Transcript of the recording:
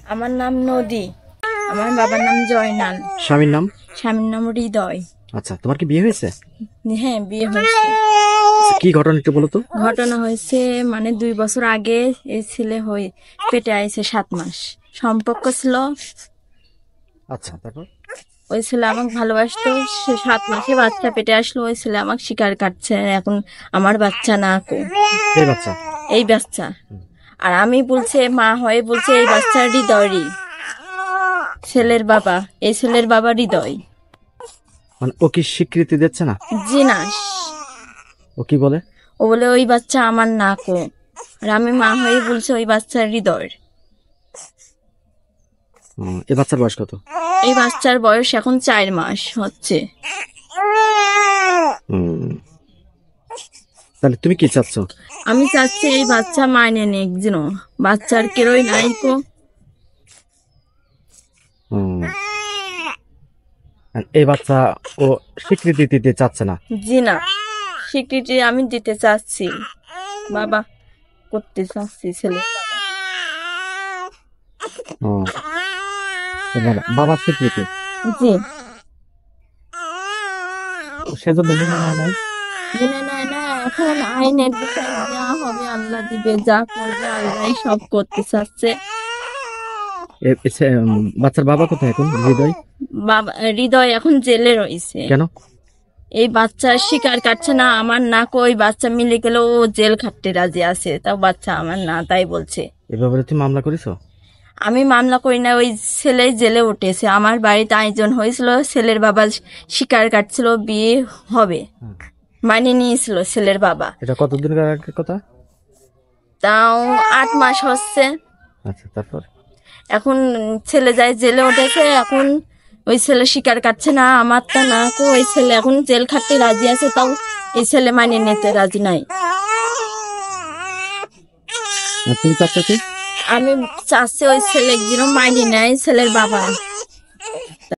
আমার নাম নদী। আমার বাবার নাম জয়নাল। স্বামীর নাম? স্বামীর নাম হৃদয়। আচ্ছা, তোমার কি বিয়ে হয়েছে? হ্যাঁ, বিয়ে হয়েছে। আচ্ছা, কি ঘটনা একটু বলো তো। ঘটনা হয়েছে মানে 2 বছর আগে এই ছেলে হয়ে পেটে আইছে 7 মাস। সম্পর্ক ছিল। আচ্ছা, তারপর? ওই ছেলে আমাকে ভালোবাসতো। সে 7 মাসে বাচ্চা পেটে আসলো। ওই ছেলে আমাকে শিকার কাটছে। এখন আমার বাচ্চা না কো, এই বাচ্চা? এই বাচ্চা। আর আমি বলছে মা হয়ে বলছে এই বাচ্চা হৃদয়ই। ছেলের বাবা, এই ছেলের বাবা হৃদয়। মানে ও কি স্বীকৃতি দিচ্ছে না? জিনাস। ও কি বলে? ও বলে ওই বাচ্চা আমার না কো। আর আমি মা হয়ে বলছে ওই বাচ্চার হৃদয়। এই বাচ্চার বয়স কত? এই বাচ্চার বয়স এখন 4 মাস হচ্ছে। তাহলে তুমি কি চাচ্ছ? আমি চাচ্ছি এই বাচ্চা মাইনে নেক যেন। বাচ্চার কেরোই নাই কো। আর এই বাচ্চা ও স্বীকৃতি দিতে চাচ্ছে না? জি না, স্বীকৃতি আমি দিতে চাচ্ছি। বাবা করতে চাচ্ছি ছেলে। বাবার স্বীকৃতি জি। সেজন্য মেনে নেয় নাই? মেনে নেয় না। এখন আইনের বিষয় যা হবে আল্লাহ দিবে, যা করবে আল্লাহ সব করতে চাচ্ছে। বাচ্চার বাবা কোথায় এখন? হৃদয়? বাবা হৃদয় এখন জেলে রয়েছে। কেন? এই বাচ্চা শিকার কাটছে না আমার না কই। বাচ্চা মিলে গেল ও জেল খাটতে রাজি আছে, তাও বাচ্চা আমার না তাই বলছে। এ ব্যাপারে তুমি মামলা করেছো? আমি মামলা করি না। ওই ছেলে জেলে উঠেছে। আমার বাড়িতে আয়োজন হয়েছিল। ছেলের বাবা শিকার কাটছিল, বিয়ে হবে মানে নিয়েছিল ছেলের বাবা। এটা কতদিন আগের কথা? তাও 8 মাস হচ্ছে। আচ্ছা, তারপর? এখন ছেলে যায় জেলে উঠেছে। এখন ওই ছেলে শিকার কাটছে না আমার তা না কো। ওই ছেলে এখন জেল খাটতে রাজি আছে, তাও এই ছেলে মানে নিতে রাজি নাই। আর তুমি চাচ্ছ কি? আমি চাচ্ছি ওই ছেলে যেন মাইনে নেয় ছেলের বাবা।